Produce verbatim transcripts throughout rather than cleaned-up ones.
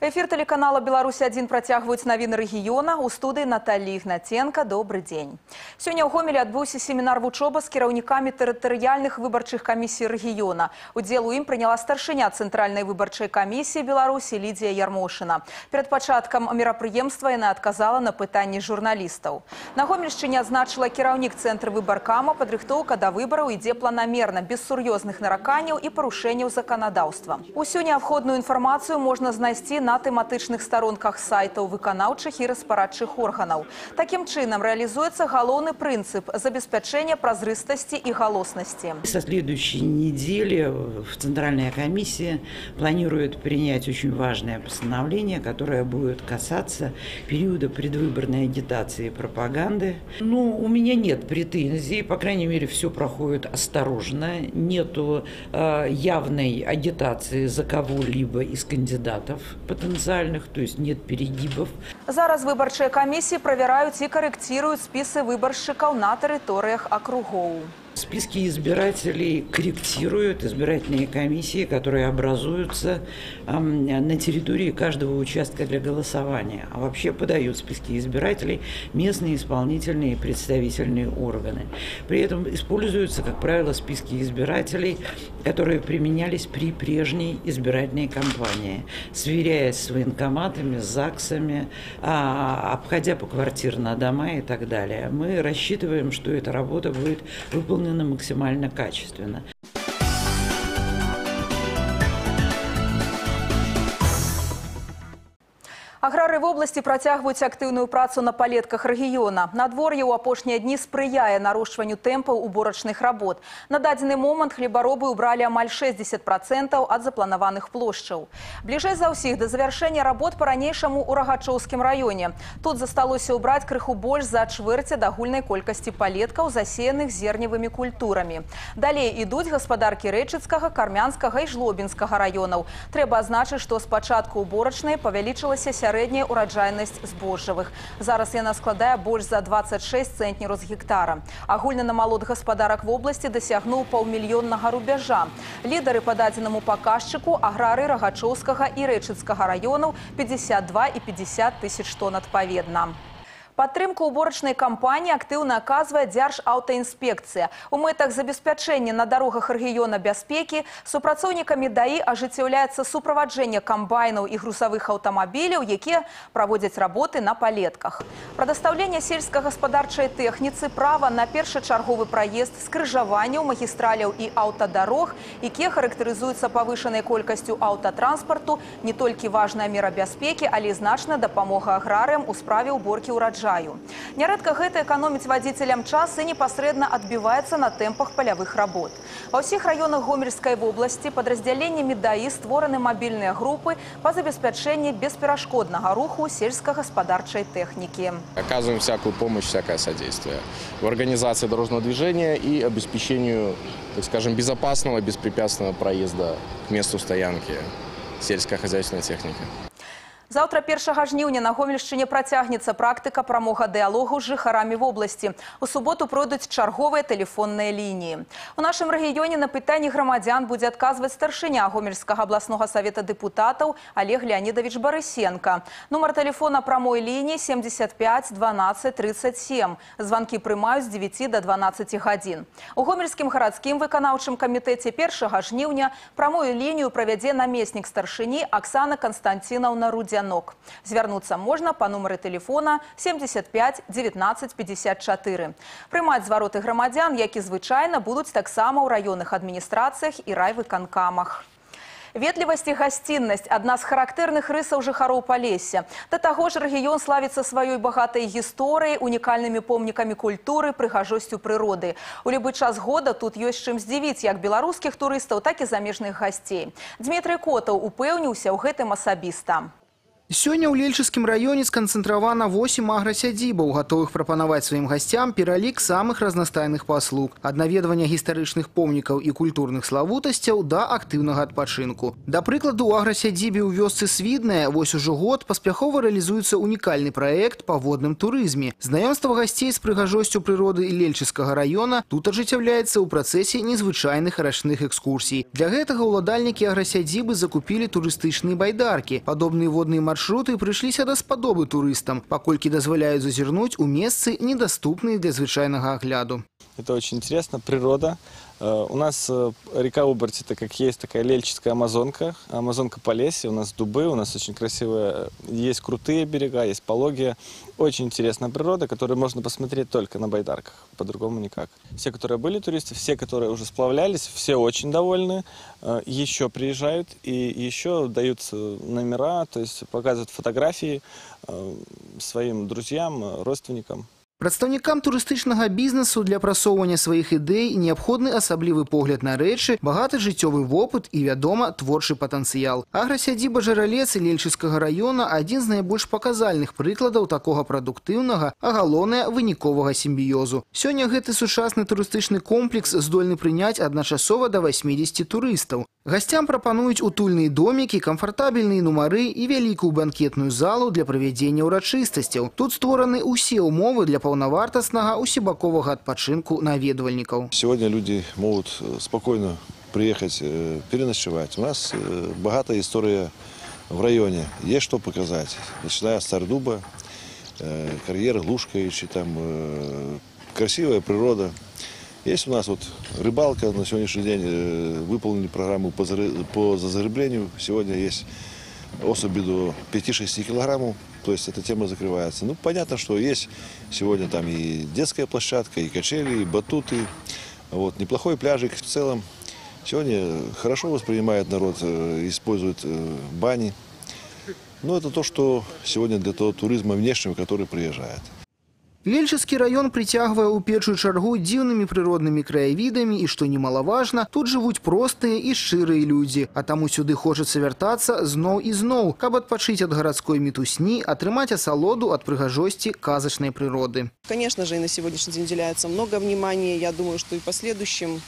Эфир телеканала «Беларусь один» працягваюць навіны рэгіёна. У студыі Наталья Ігнаценко. Добрый дзень. Сёння ў Гомелі адбыўся семінар вучоба з кіраўнікамі тэрытарыяльных выбарчых камісій рэгіёна. Удзел у ім прыняла старшыня Цэнтральнай выбарчай камісіі Беларусі Лідзія Ярмошына. Перад пачаткам мерапрыемства яна адказала на пытанні журналістаў. На Гомельшчыне адзначыла кіраўнік цэнтра выбаркама, падрыхтоўка да выбараў ідзе планамерна, без сур'ёзных нараканняў і парушэнняў заканадаўства. Усю неабходную інфармацыю можна знайсці на тэматычных старонках сайтаў выканаўчых і распарадчых органаў. Такім чынам реализуется галоўны прынцып забеспячэння празрыстасці і галоснасці. Со следующей недели Центральная комиссия планирует принять очень важное постановление, которое будет касаться периода предвыборной агитации и пропаганды. Ну, у меня нет претензий, по крайней мере, все проходит осторожно, нету э, явной агитации за кого-либо из кандидатов потенциальных, то есть нет перегибов. Зараз выбарчыя камісіі правяраюць і карэкціруюць спісы выбаршчыкаў на тэрыторыях акругоў. Списки избирателей корректируют избирательные комиссии, которые образуются э, на территории каждого участка для голосования. А вообще подают списки избирателей местные исполнительные и представительные органы. При этом используются, как правило, списки избирателей, которые применялись при прежней избирательной кампании, сверяясь с военкоматами, с ЗАГСами, а, обходя поквартирно дома и так далее. Мы рассчитываем, что эта работа будет выполнена максимально качественно. Аграры в области працягваюць актыўную працу на палетках рэгіёна. Надвор'е ў апошнія дні спрыяе нарошчванню тэмпаў уборачных работ. На дадзены момант хлебаробы ўбралі амаль шэсцьдзесят процентаў ад запланаваных плошчаў. Бліжэй за ўсіх да завяршэння работ па-ранейшаму ў Рагачоўскім раёне. Тут засталося ўбраць крыху больш за чвэрць ад агульнай колькасці палеткаў, засеяных зерневымі культурамі. Далей ідуць гаспадаркі Рэчыцкага, Кармянскага і Жлобінскага раёнаў. Трэба адзначыць, што спачатку ўборачнай павялічылася сярэдняя ураджайнасць збожжавых. Зараз яна складае больш за дваццаць шэсць цэнтнераў з гектара. Агульны намалот гаспадарак вобласці дасягнуў паўмільённага рубяжа. Лідары па дадзенаму паказчыку аграры Рагачоўскага і Рэчыцкага раёнаў пятьдесят два і пятьдесят тысяч тонн адпаведна. Падтрымку ўборачнай кампаніі актыўна аказвае Дзяржаўтаінспекцыя. У мэтах забеспячэння на дарогах рэгіёна бяспекі супрацоўнікамі ДАІ ажыццяўляецца суправаджэнне камбайнаў і грузавых аўтамабіляў, якія праводзяць работы на палетках. Прадастаўленне сельскагаспадарчай тэхніцы, права на першачарговы праезд, скрыжаванняў, магістраляў і аўтадарог, якія характарызуюцца павышанай колькасцю аўтатранспарту, не толькі важная мера бяспекі, але і значная дапамога аграрыям у справе ўборкі ўраджаю. Нярэдка гэта эканоміць вадзіцелям час і непасрэдна адбіваецца на тэмпах палявых работ. Ва ўсіх раёнах Гомельскай вобласці падраздзяленнямі ДАІ створаны мабільныя групы па забеспячэнні бесперашкоднага руху сельскагаспадарчай тэхнікі. Оказываем всякую помощь, всякое содействие в организации дорожного движения и обеспечению, так скажем, безопасного, беспрепятственного проезда к месту стоянки сельскохозяйственной техники. Заўтра першага жніўня на Гомельшчыне працягнецца практыка прамога дыялогу з жыхарамі вобласці. У суботу пройдуць чарговыя тэлефонныя лініі. У нашым рэгіёне на пытанні грамадзян будзе адказваць старшыня Гомельскага абласнога савета дэпутатаў Олег Леонидович Барысенко. Нумар тэлефона прамой лініі семьдесят пять дванадцать тридцать семь. Званкі прымаюць з дзевяці да дванаццаці гадзін. У Гомельскім гарадскім выканаўчым камітэце першага жніўня прамую лінію правядзе намеснік старшыні Аксана Константиновна Рудзянок. Звярнуцца можна па нумары тэлефона семьдесят пять девятнадцать пятьдесят четыре. Прымаць звароты грамадзян, як і звычайна, будуць таксама ў раённых адміністрацыях і райвыканкамах. Ветлівасць і гасціннасць – адна з характэрных рысаў жыхароў Палесся. Да таго ж рэгіён славіцца сваёй багатай гісторыяй, унікальнымі помнікамі культуры, прыгажосцю прыроды. У любы час года тут ёсць чым здзівіць як беларускіх турыстаў, так і замежных гасцей. Дмітрый Котаў упэўніўся ў гэтым асабіста. Сегодня ў Лельчыцкім раёне сканцэнтравана восемь аграсядзібаў, готовых прапанаваць сваім гасцям пералік самых разнастайных паслуг. Ад наведвання гістарычных помнікаў і культурных славутасцяў да актыўнага адпачынку. Да прыкладу, у аграсядзібе ў вёсцы Свідная вось ужо год паспяхова рэалізуецца унікальны праект па водным турызме. Знаёмства гасцей з прыгажосцю прыроды Лельчыцкага раёна тут ажыццяўляецца ў працэсе незвычайных рачных экскурсій. Для гэтага ўладальнікі аграсядзібы закупілі турыстычныя байдаркі. Падобныя водныя маршруты Маршруты прыйшліся даспадобы турыстам, паколькі дазваляюць зазірнуць у месцы, недоступныя для звычайнага агляду. Это очень интересно, природа. У нас река Уборти, так как есть такая лельчицкая Амазонка, Амазонка Полесье, у нас дубы, у нас очень красивые, есть крутые берега, есть пологие. Очень интересная природа, которую можно посмотреть только на байдарках, по-другому никак. Все, которые были туристы, все, которые уже сплавлялись, все очень довольны, еще приезжают и еще дают номера, то есть показывают фотографии своим друзьям, родственникам. Прадстаўнікам турыстычнага бізнесу для прасоўвання сваіх ідэй неабходны асаблівы погляд на рэчы, багаты жыццёвы вопыт і, вядома, творчы патэнцыял. Аграсядзіба Жаралец Лельчыцкага раёна – адзін з найбольш паказальных прыкладаў такога прадуктыўнага, а галоўнае – выніковага сімбіёзу. Сёння гэты сучасны турыстычны комплекс здольны прыняць адначасова да васьмідзесяці турыстаў. Гасцям прапануюць утульныя домікі, камфартабельныя нумары і вялікую банкетную залу для правядзення ўрачыстасцяў. Тут створаны ўсе ўмовы для полновартостного усебакового отпочинку наведывальников. Сегодня люди могут спокойно приехать, переночевать. У нас богатая история в районе. Есть что показать. Начиная с Стародуба, карьер Глушковичи, там красивая природа. Есть у нас вот рыбалка. На сегодняшний день выполнили программу по зазарыблению. Сегодня есть особи до пяти-шести килограммов. То есть эта тема закрывается. Ну, понятно, что есть сегодня там и детская площадка, и качели, и батуты. Вот, неплохой пляжик в целом. Сегодня хорошо воспринимает народ, использует бани. Но это то, что сегодня для того туризма внешнего, который приезжает. Лельчыцкі раён прыцягвае ў першую чаргу дзіўнымі прыроднымі краявідамі і, што немалаважна, тут жывуць простыя і шчырыя людзі, а таму сюды хочацца вяртацца зноў і зноў, каб адпачыць ад гарадской мітусні, атрымаць асалоду ад прыгажосці казачнай прыроды. Конечно же, и на сегодняшний день уделяется много внимания. Я думаю, что и в последующем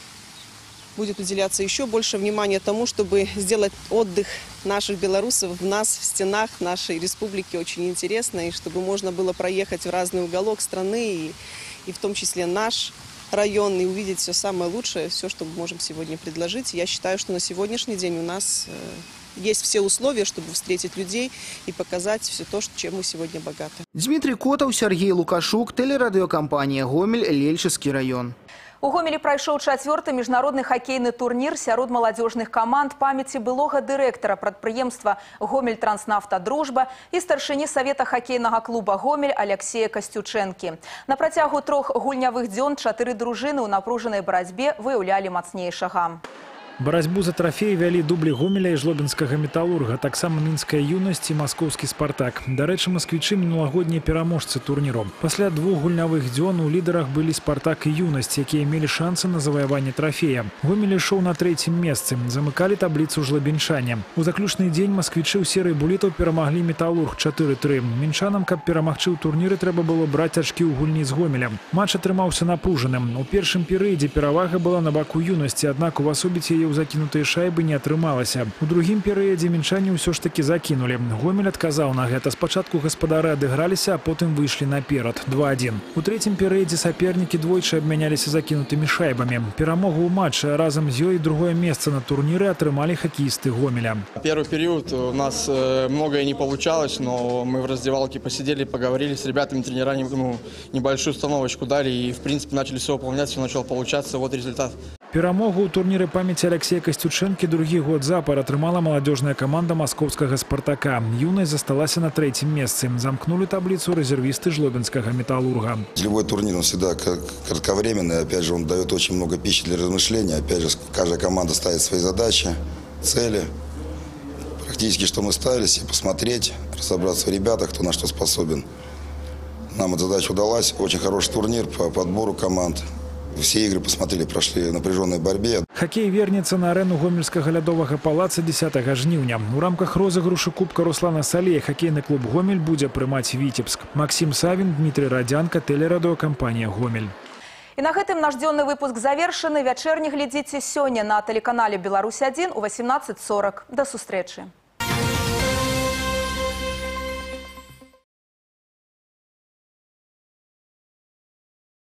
будет уделяться еще больше внимания тому, чтобы сделать отдых наших белорусов в нас, в стенах нашей республики очень интересно, и чтобы можно было проехать в разный уголок страны, и, и в том числе наш район, и увидеть все самое лучшее, все, что мы можем сегодня предложить. Я считаю, что на сегодняшний день у нас есть все условия, чтобы встретить людей и показать все то, чем мы сегодня богаты. Дмитрий Котов, Сергей Лукашук, телерадиокомпания «Гомель», Лельчыцкі раён. У Гомелі прайшоў чацвёрты міжнародны хакейны турнір сярод маладзёжных каманд памяці былога дырэктара прадпрыемства «Гомель-Транснафта Дружба» і старшыні Савета хакейнага клуба «Гомель» Алексея Касцючэнкі. На працягу трох гульнявых дзён чатыры дружыны ў напружанай барацьбе выяўлялі мацнейшага. Барацьбу за трафей вялі дублі Гомеля і жлобінскага металурга, таксама мінская юнасць і маскоўскі спартак. Дарэчы, масквічы мінулагоднія пераможцы турніру. Пасля двух гульнявых дзён у лідарах былі спартак і юнасць, якія мелі шансы на заваяванне трафея. Гомель ішоў на трэцім месцы, замыкалі табліцу жлабінчане. У заключны дзень масквічы ў серыі булітаў перамаглі металург чатыры тры. Мінчанам, каб перамагчы ў турніры, трэба было браць ачкі ў гульні з Гомелем. Матч атрымаўся напружаным. У першым перыядзе перавага была на баку юнасці, аднак увасобіць яе ў закінутыя шайбы не атрымалася. У другім перыядзе мінчане ўсё ж такі закінулі. Гомель адказаў на гэта. Спачатку гаспадары адыграліся, а потым выйшлі наперад. два адзін. У трэцім перыядзе сапернікі двойчы абмяняліся закінутымі шайбамі. Перамогу ў матчы разам з ёй другое месца на турніры атрымалі хакеісты Гомеля. Первый период у нас многое не получалось, но мы в раздевалке посидели, поговорили с ребятами, тренерами, ну, небольшую установочку дали и, в принципе, начали все выполнять, все начало получаться. Вот результат. Перамогу ў турніры памяці Алексея Касцючэнкі другі год запар атрымала маладзёжная каманда маскоўскага спартака. Юнасць засталася на трэцім месцы. Замкнули таблицу резервисты жлобинского металлурга. Любой турнир он всегда кратковременный. Опять же, он дает очень много пищи для размышления. Опять же, каждая команда ставит свои задачи, цели. Практически, что мы ставили, себе посмотреть, разобраться в ребятах, кто на что способен. Нам эта задача удалась. Очень хороший турнир по подбору команд. Все игры посмотрели, прошли в напряженной борьбе. Хоккей вернется на арену Гомельского лядового палаца десятого жніўня. У рамках розыгрышу Кубка Руслана Салея хоккейный клуб «Гомель» будет прымаць Витебск. Максим Савин, Дмитрий Радянко, телерадиокомпания «Гомель». И на гэтым наш дзённы выпуск завершаны. Вячэрні глядзіце сёння на телеканале «Беларусь один» у восемнадцать сорок. До сустрэчы.